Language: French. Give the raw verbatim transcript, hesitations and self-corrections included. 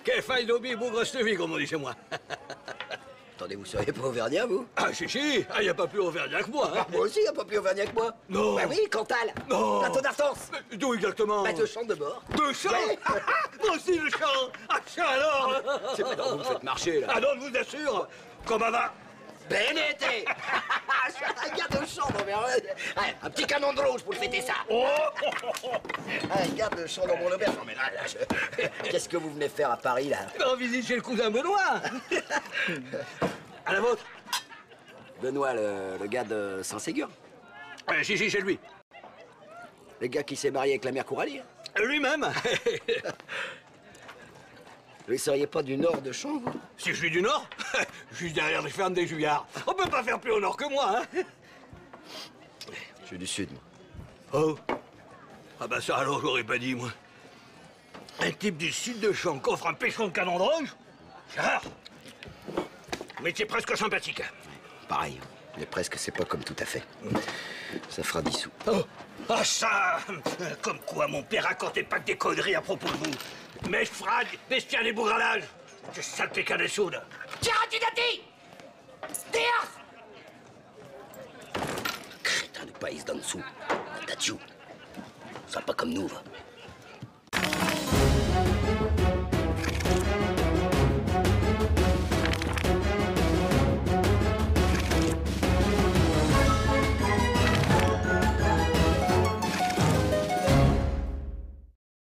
Quelle faille d'obi, bougre cette vie, comme on dit chez moi. Attendez, vous seriez pas auvergnat, vous? Ah, si, si, il n'y a pas plus auvergnat que moi. Hein. Ah, moi aussi, il n'y a pas plus auvergnat que moi. Non. Bah oui, Cantal. Non. Plateau d'Artance. Mais d'où exactement? Bah, de champ de bord. De champ. Ouais. Moi aussi, le champ. Ah, tiens alors. C'est pas non, vous me faites marcher, là. Ah non, je vous assure. Comment va? Ben été. Je suis un gars de champ, non, mais... Allez, un petit canon de rouge pour le fêter ça. Oh. Un gars de champ dans mon auberge. Non, mais là, là, je... Qu'est-ce que vous venez faire à Paris, là? En visite chez le cousin Benoît. À la vôtre? Benoît, le, le gars de Saint-Ségur. Euh, si, si, chez lui. Le gars qui s'est marié avec la mère Coralie. Lui-même. Vous seriez pas du nord de Champs, vous? Si je suis du Nord, juste derrière les fermes des Juillards. On peut pas faire plus au Nord que moi, hein. Je suis du Sud, moi. Oh. Ah bah ça alors, j'aurais pas dit, moi. Un type du Sud de Champs qu'offre un pêcheron de canon de roche, c'est rare. Mais c'est presque sympathique. Pareil, mais presque c'est pas comme tout à fait. Ça fera dix sous. Oh. Ah ça. Comme quoi mon père racontait pas que des conneries à propos de vous. Mais je frag, bestial et bougralage. C'est sale pécan des soudes. Tirati dati! Dias! Crétin de pays d'en dessous. Tatiou. Ça pas comme nous, va.